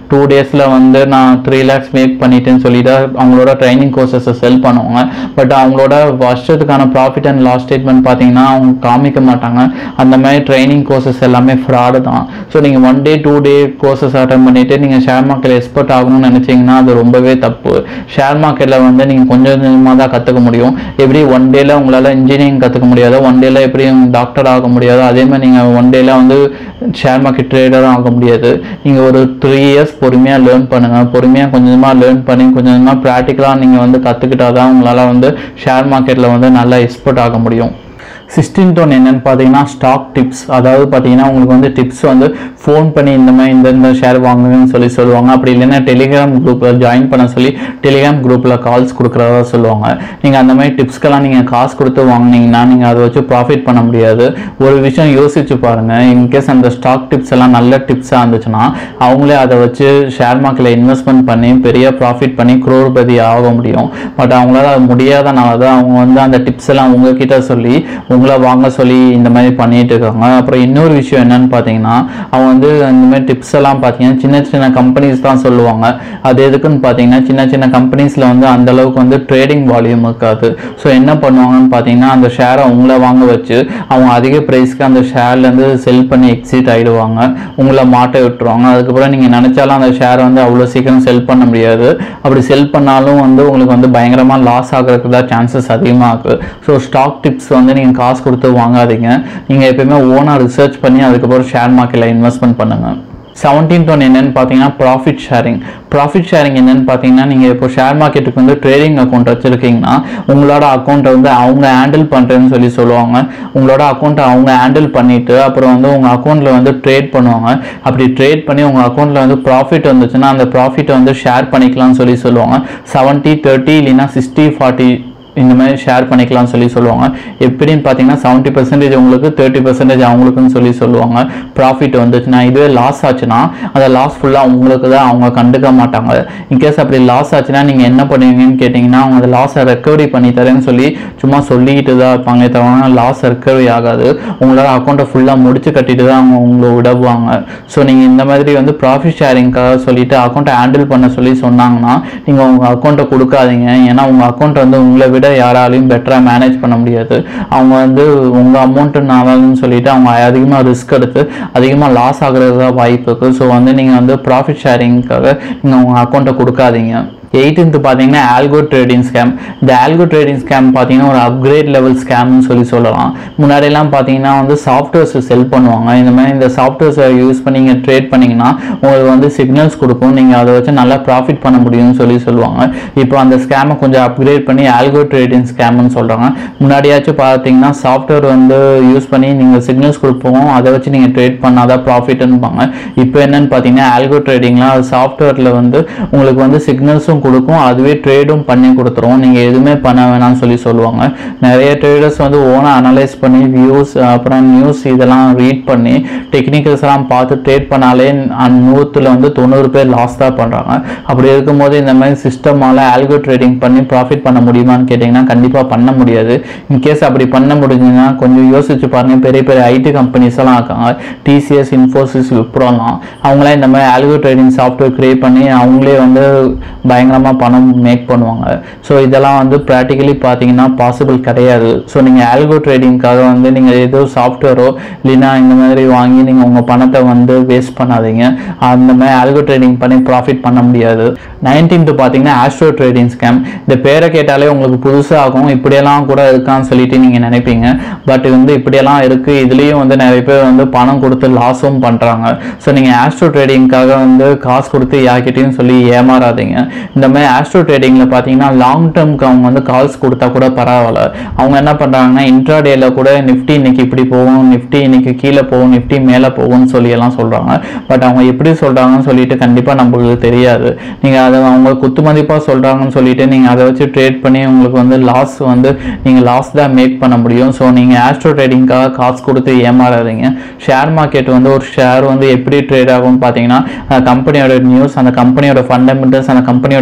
[SPEAKER 1] டூ டேஸில் வந்து நான் த்ரீ லேக்ஸ் மேக் பண்ணிட்டேன்னு சொல்லிட்டு அவங்களோட ட்ரைனிங் கோர்சஸை செல் பண்ணுவாங்க. பட் அவங்களோட வருஷத்துக்கான ப்ராஃபிட் அண்ட் லாஸ் ஸ்டேட்மெண்ட் பார்த்தீங்கன்னா அவங்க காமிக்க மாட்டாங்க. அந்த மாதிரி ட்ரைனிங் கோர்சஸ் எல்லாமே ஃப்ராடு தான். ஸோ நீங்கள் one day two day courses attend பண்ணிவிட்டு நீங்கள் ஷேர் மார்க்கெட்டில் எக்ஸ்பர்ட் ஆகணும்னு நினச்சிங்கன்னா அது ரொம்பவே தப்பு. ஷேர் மார்க்கெட்டில் வந்து நீங்கள் கொஞ்சம் கொஞ்சமாக தான் கற்றுக்க முடியும். எப்படி ஒன் டேல உங்களால் இன்ஜினியரிங் கற்றுக்க முடியாதோ, ஒன் டேல எப்படி டாக்டர் ஆக முடியாதோ, அதே மாதிரி நீங்கள் ஒன் டேல வந்து ஷேர் மார்க்கெட் ட்ரேடரும் ஆக முடியாது. நீங்கள் ஒரு த்ரீ இயர்ஸ் பொறுமையாக லேர்ன் பண்ணுங்கள். பொறுமையாக கொஞ்சம் கொஞ்சமாக லேர்ன் பண்ணி கொஞ்சம் கொஞ்சமாக ப்ராக்டிக்கலாக நீங்கள் வந்து கற்றுக்கிட்டா தான் உங்களால் வந்து ஷேர் மார்க்கெட்டில் வந்து நல்லா எக்ஸ்பர்ட் ஆக முடியும். சிக்ஸ்டீன்த் ஒன் என்னென்னு பார்த்தீங்கன்னா ஸ்டாக் டிப்ஸ். அதாவது பார்த்தீங்கன்னா உங்களுக்கு வந்து டிப்ஸ் வந்து ஃபோன் பண்ணி இந்த மாதிரி இந்த இந்த ஷேர் வாங்குங்கன்னு சொல்லி சொல்லுவாங்க. அப்படி இல்லைன்னா டெலிகிராம் குரூப்பில் ஜாயின் பண்ண சொல்லி டெலிகிராம் குரூப்பில் கால்ஸ் கொடுக்குறதா சொல்லுவாங்க. நீங்கள் அந்த மாதிரி டிப்ஸ்க்கெல்லாம் நீங்கள் காசு கொடுத்து வாங்கினீங்கன்னா நீங்கள் அதை வச்சு ப்ராஃபிட் பண்ண முடியாது. ஒரு விஷயம் யோசிச்சு பாருங்கள். இன்கேஸ் அந்த ஸ்டாக் டிப்ஸ் எல்லாம் நல்ல டிப்ஸாக இருந்துச்சுன்னா அவங்களே அதை வச்சு ஷேர் மார்க்கெட்டில் இன்வெஸ்ட்மெண்ட் பண்ணி பெரிய ப்ராஃபிட் பண்ணி குரோர்பதி ஆக முடியும். பட் அவங்களால அது முடியாதனால தான் அவங்க வந்து அந்த டிப்ஸ் எல்லாம் உங்ககிட்ட சொல்லி உங்களை வாங்க சொல்லி இந்த மாதிரி பண்ணிட்டு இருக்காங்க. அப்புறம் இன்னொரு விஷயம் என்னன்னு பார்த்தீங்கன்னா அவங்க வந்து இந்த மாதிரி டிப்ஸ் எல்லாம் பார்த்தீங்கன்னா சின்ன சின்ன கம்பெனிஸ் தான் சொல்லுவாங்க. அது எதுக்குன்னு பார்த்தீங்கன்னா சின்ன சின்ன கம்பெனிஸில் வந்து அந்த அளவுக்கு வந்து ட்ரேடிங் வால்யூம் இருக்காது. ஸோ என்ன பண்ணுவாங்கன்னு பார்த்தீங்கன்னா அந்த ஷேரை உங்களை வாங்க வச்சு அவங்க அதிக ப்ரைஸ்க்கு அந்த ஷேர்லேருந்து செல் பண்ணி எக்ஸிட் ஆகிடுவாங்க. உங்களை மாட்ட விட்டுருவாங்க. அதுக்கப்புறம் நீங்கள் நினச்சாலும் அந்த ஷேரை வந்து அவ்வளோ சீக்கிரம் செல் பண்ண முடியாது. அப்படி செல் பண்ணாலும் வந்து உங்களுக்கு வந்து பயங்கரமாக லாஸ் ஆகிறதுக்கு தான் சான்சஸ் அதிகமாக இருக்குது. ஸோ ஸ்டாக் டிப்ஸ் வந்து நீங்கள் காசு கொடுத்து வாங்காதீங்க. நீங்கள் எப்பயுமே ஓனாக ரிசர்ச் பண்ணி அதுக்கப்புறம் ஷேர் மார்க்கெட்டில் இன்வெஸ்ட்மெண்ட் பண்ணுங்கள். செவன்டீன்த் ஒன் என்னென்னு பார்த்தீங்கன்னா ப்ராஃபிட் ஷேரிங். ப்ராஃபிட் ஷேரிங் என்னென்னு பார்த்தீங்கன்னா நீங்கள் இப்போ ஷேர் மார்க்கெட்டுக்கு வந்து ட்ரேடிங் அக்கௌண்ட் வச்சுருக்கீங்கன்னா உங்களோட அக்கௌண்ட்டை வந்து அவங்க ஹேண்டில் பண்ணுறேன்னு சொல்லி சொல்லுவாங்க. உங்களோட அக்கௌண்ட்டை அவங்க ஹேண்டில் பண்ணிவிட்டு அப்புறம் வந்து உங்கள் அக்கௌண்ட்டில் வந்து ட்ரேட் பண்ணுவாங்க. அப்படி ட்ரேட் பண்ணி உங்கள் அக்கௌண்ட்டில் வந்து ப்ராஃபிட் வந்துச்சுன்னா அந்த ப்ராஃபிட்டை வந்து ஷேர் பண்ணிக்கலாம்னு சொல்லி சொல்லுவாங்க. செவன்ட்டி தேர்ட்டி இல்லைன்னா சிக்ஸ்டி ஃபார்ட்டி இந்த மாதிரி ஷேர் பண்ணிக்கலாம்னு சொல்லி சொல்லுவாங்க. எப்படின்னு பார்த்தீங்கன்னா செவன்ட்டி பர்சன்டேஜ் உங்களுக்கு, தேர்ட்டி பர்சன்டேஜ் அவங்களுக்குன்னு சொல்லி சொல்லுவாங்க. ப்ராஃபிட் வந்துச்சுன்னா இதுவே லாஸ் ஆச்சுன்னா அந்த லாஸ் ஃபுல்லாக உங்களுக்கு தான், அவங்க கண்டுக்க மாட்டாங்க. இன்கேஸ் அப்படி லாஸ் ஆச்சுன்னா நீங்கள் என்ன பண்ணுவீங்கன்னு கேட்டிங்கன்னா அவங்க அந்த லாஸை ரெக்கவரி பண்ணி தரேன்னு சொல்லி சும்மா சொல்லிக்கிட்டு தான் இருப்பாங்க. தவிர லாஸ் ரெக்கவரி ஆகாது. உங்களோட அக்கௌண்ட்டை ஃபுல்லாக முடிச்சு கட்டிட்டு தான் அவங்க உங்களை விடவுவாங்க. ஸோ நீங்கள் இந்த மாதிரி வந்து ப்ராஃபிட் ஷேரிங்காக சொல்லிட்டு அக்கௌண்ட்டை ஹேண்டில் பண்ண சொல்லி சொன்னாங்கன்னா நீங்கள் உங்கள் அக்கௌண்ட்டை கொடுக்காதீங்க. ஏன்னா உங்கள் அக்கௌண்ட்டை வந்து உங்களை விட யாராலையும் பெட்டரா மேனேஜ் பண்ண முடியாது. அவங்க வந்து உங்க அமௌண்ட் நாளான்னு சொல்லிட்டு அவங்க அதிகமா ரிஸ்க் எடுத்து அதிகமா லாஸ் ஆகுறதுக்கு வாய்ப்பு இருக்கு. ஸோ வந்து நீங்க வந்து ப்ராஃபிட் ஷேரிங்காக நீங்க உங்க அக்கௌண்ட்டை கொடுக்காதீங்க. எயிட்டீன்த் பார்த்தீங்கன்னா ஆல்கோ ட்ரேடிங் ஸ்கேம். இந்த ஆல்கோ ட்ரேடிங் ஸ்கேம் பார்த்தீங்கன்னா ஒரு அப்கிரேட் லெவல் ஸ்கேம்னு சொல்லி சொல்லலாம். முன்னாடியெல்லாம் பார்த்தீங்கன்னா வந்து சாஃப்ட்வேர்ஸ் செல் பண்ணுவாங்க. இந்த மாதிரி இந்த சாஃப்ட்வேர்ஸை யூஸ் பண்ணி நீங்கள் ட்ரேட் பண்ணிங்கன்னா உங்களுக்கு வந்து சிக்னல்ஸ் கொடுக்கும். நீங்கள் அதை வச்சு நல்லா ப்ராஃபிட் பண்ண முடியும்னு சொல்லி சொல்லுவாங்க. இப்போ அந்த ஸ்கேமை கொஞ்சம் அப்கிரேட் பண்ணி ஆல்கோ ட்ரேடிங் ஸ்கேம்னு சொல்கிறாங்க. முன்னாடியாச்சும் பார்த்தீங்கன்னா சாஃப்ட்வேர் வந்து யூஸ் பண்ணி நீங்கள் சிக்னல்ஸ் கொடுப்போம், அதை வச்சு நீங்கள் ட்ரேட் பண்ணாதான் ப்ராஃபிட்னுப்பாங்க. இப்போ என்னன்னு பார்த்தீங்கன்னா ஆல்கோ ட்ரேடிங்லாம் சாஃப்ட்வேரில் வந்து உங்களுக்கு வந்து சிக்னல்ஸும் கொடுக்கும், அதுவே ட்ரேடும் பண்ணி கொடுத்துரும். நீங்கள் எதுவுமே பண்ண வேணாம்னு சொல்லி சொல்லுவாங்க. நிறைய ட்ரேடர்ஸ் வந்து ஓனாக அனலைஸ் பண்ணி வியூஸ் அப்புறம் நியூஸ் இதெல்லாம் ரீட் பண்ணி டெக்னிக்கல்ஸ் எல்லாம் பார்த்து ட்ரேட் பண்ணாலே நூற்றுல வந்து தொண்ணூறு பேர் லாஸ் தான் பண்ணுறாங்க. அப்படி இருக்கும்போது இந்த மாதிரி சிஸ்டமால ஆல்கோ ட்ரேடிங் பண்ணி ப்ராஃபிட் பண்ண முடியுமான்னு கேட்டிங்கன்னா கண்டிப்பாக பண்ண முடியாது. இன்கேஸ் அப்படி பண்ண முடிஞ்சுன்னா கொஞ்சம் யோசிச்சு பாருங்க. பெரிய பெரிய ஐடி கம்பெனிஸ் எல்லாம் இருக்காங்க, டிசிஎஸ், இன்ஃபோசிஸ், விப்ரோலாம். அவங்களாம் இந்த மாதிரி ஆல்கோ ட்ரேடிங் சாஃப்ட்வேர் கிரியேட் பண்ணி அவங்களே வந்து பயங்கரமாக பணம் மேக் பண்ணுவாங்க. ஸோ இதெல்லாம் வந்து ப்ராக்டிக்கலி பார்த்தீங்கன்னா பாசிபிள் கிடையாது. ஸோ நீங்கள் ஆல்கோ ட்ரேடிங்காக வந்து நீங்கள் ஏதோ சாஃப்ட்வேரோ இல்லைன்னா இந்த மாதிரி வாங்கி நீங்கள் உங்கள் பணத்தை வந்து வேஸ்ட் பண்ணாதீங்க. அந்த மாதிரி ஆல்கோ ட்ரேடிங் பண்ணி ப்ராஃபிட் பண்ண முடியாது. நைன்டீன்த்து பார்த்தீங்கன்னா ஆஸ்ட்ரோ ட்ரேடிங் ஸ்கேம். இந்த பேரை கேட்டாலே உங்களுக்கு புதுசாகும், இப்படியெல்லாம் கூட இருக்கான்னு சொல்லிட்டு நீங்கள் நினைப்பீங்க. பட் வந்து இப்படியெல்லாம் இருக்குது. இதுலேயும் வந்து நிறைய பேர் வந்து பணம் கொடுத்து லாஸும் பண்ணுறாங்க. ஸோ நீங்கள் ஆஸ்ட்ரோ ட்ரேடிங்காக வந்து காசு கொடுத்து யார்கிட்டையும் சொல்லி ஏமாறாதீங்க. இந்த மாதிரி ஆஸ்ட்ரோ ட்ரேடிங்கில் பார்த்தீங்கன்னா லாங் டேர்முக்கு அவங்க வந்து கால்ஸ் கொடுத்தா கூட பரவாயில்ல. அவங்க என்ன பண்ணுறாங்கன்னா இன்ட்ராடேல கூட நிஃப்டி இன்னைக்கு இப்படி போகும், நிஃப்டி இன்னைக்கு கீழே போகும், நிஃப்டி மேலே போகும்னு சொல்லி எல்லாம் சொல்கிறாங்க. பட் அவங்க எப்படி சொல்கிறாங்கன்னு சொல்லிட்டு கண்டிப்பாக நம்மளுக்கு தெரியாது. நீங்கள் அதை அவங்க குத்து மதிப்பாக சொல்கிறாங்கன்னு சொல்லிட்டு நீங்கள் அதை வச்சு ட்ரேட் பண்ணி உங்களுக்கு வந்து லாஸ் வந்து நீங்கள் லாஸ் தான் மேக் பண்ண முடியும். ஸோ நீங்கள் ஆஸ்ட்ரோ ட்ரேடிங்காக காசு கொடுத்து ஏமாறாதீங்க. ஷேர் மார்க்கெட் வந்து ஒரு ஷேர் வந்து எப்படி ட்ரேட் ஆகும்னு பார்த்தீங்கன்னா கம்பெனியோட நியூஸ், அந்த கம்பெனியோட ஃபண்டமெண்டல்ஸ், அந்த கம்பெனியோட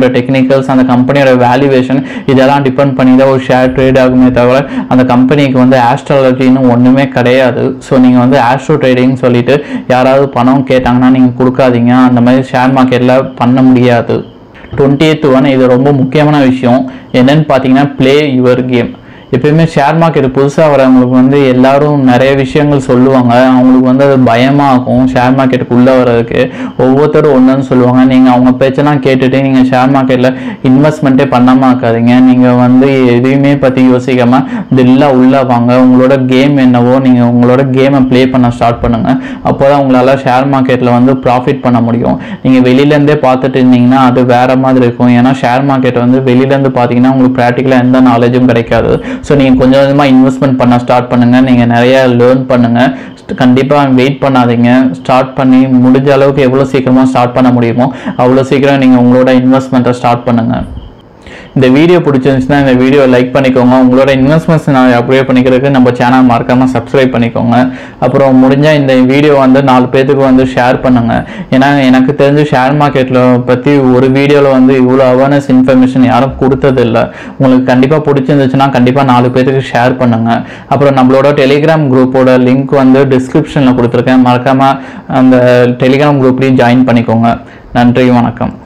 [SPEAKER 1] கம்பெனியோட டெக்னிக்கல்ஸ், அந்த கம்பெனியோட வேல்யூவேஷன் இதெல்லாம் டிபெண்ட் பண்ணி தான் ஒரு ஷேர் ட்ரேட் ஆகுமே தவிர அந்த கம்பெனிக்கு வந்து ஆஸ்ட்ராலஜின்னு ஒன்றுமே கிடையாது. ஸோ நீங்கள் வந்து ஆஸ்ட்ரோ ட்ரேடிங் சொல்லிட்டு யாராவது பணம் கேட்டாங்கன்னா நீங்கள் கொடுக்காதீங்க. அந்த மாதிரி ஷேர் மார்க்கெட்டில் பண்ண முடியாது. டுவெண்ட்டியத் ஒன் இது ரொம்ப முக்கியமான விஷயம் என்னன்னு பார்த்தீங்கன்னா, ப்ளே யுவர் கேம். எப்பயுமே ஷேர் மார்க்கெட் புதுசாக வரவங்களுக்கு வந்து எல்லாரும் நிறைய விஷயங்கள் சொல்லுவாங்க. அவங்களுக்கு வந்து அது பயமாகும் ஷேர் மார்க்கெட்டுக்கு உள்ளே வர்றதுக்கு. ஒவ்வொருத்தரும் ஒன்றுன்னு சொல்லுவாங்க. நீங்கள் அவங்க பேச்செல்லாம் கேட்டுட்டு நீங்கள் ஷேர் மார்க்கெட்டில் இன்வெஸ்ட்மெண்ட்டே பண்ணாமல் இருக்காதீங்க. நீங்கள் வந்து எதையுமே பற்றி யோசிக்காமல் தில்லாக உள்ளே வாங்க. உங்களோட கேம் என்னவோ நீங்கள் உங்களோட கேமை ப்ளே பண்ண ஸ்டார்ட் பண்ணுங்கள். அப்போ தான் உங்களால் ஷேர் மார்க்கெட்டில் வந்து ப்ராஃபிட் பண்ண முடியும். நீங்கள் வெளியிலேருந்தே பார்த்துட்டு இருந்தீங்கன்னா அது வேறு மாதிரி இருக்கும். ஏன்னா ஷேர் மார்க்கெட் வந்து வெளியிலேருந்து பார்த்தீங்கன்னா உங்களுக்கு ப்ராக்டிக்கலாக எந்த நாலேஜும் கிடைக்காது. ஸோ நீங்கள் கொஞ்சம் கொஞ்சமாக இன்வெஸ்ட்மெண்ட் பண்ண ஸ்டார்ட் பண்ணுங்கள். நீங்கள் நிறைய லேர்ன் பண்ணுங்கள். கண்டிப்பாக வெயிட் பண்ணாதீங்க. ஸ்டார்ட் பண்ணி முடிஞ்ச அளவுக்கு எவ்வளோ சீக்கிரமாக ஸ்டார்ட் பண்ண முடியுமோ அவ்வளோ சீக்கிரம் நீங்கள் உங்களோட இன்வெஸ்ட்மெண்ட்டை ஸ்டார்ட் பண்ணுங்கள். இந்த வீடியோ பிடிச்சிருந்துச்சுன்னா இந்த வீடியோ லைக் பண்ணிக்கோங்க. உங்களோட இன்வெஸ்ட்மெண்ட்ஸ் நான் அப்டேட் பண்ணிக்கிறதுக்கு நம்ம சேனல் மறக்காமல் சப்ஸ்கிரைப் பண்ணிக்கோங்க. அப்புறம் முடிஞ்சால் இந்த வீடியோ வந்து நாலு பேருக்கு வந்து ஷேர் பண்ணுங்கள். ஏன்னா எனக்கு தெரிஞ்சு ஷேர் மார்க்கெட்டில் பற்றி ஒரு வீடியோவில் வந்து இவ்வளோ அவேர்னஸ் இன்ஃபர்மேஷன் யாரும் கொடுத்ததில்லை. உங்களுக்கு கண்டிப்பாக பிடிச்சிருந்துச்சுன்னா கண்டிப்பாக நாலு பேருக்கு ஷேர் பண்ணுங்கள். அப்புறம் நம்மளோட டெலிகிராம் குரூப்போட லிங்க் வந்து டிஸ்கிரிப்ஷனில் கொடுத்துருக்கேன். மறக்காமல் அந்த டெலிகிராம் குரூப்லேயும் ஜாயின் பண்ணிக்கோங்க. நன்றி, வணக்கம்.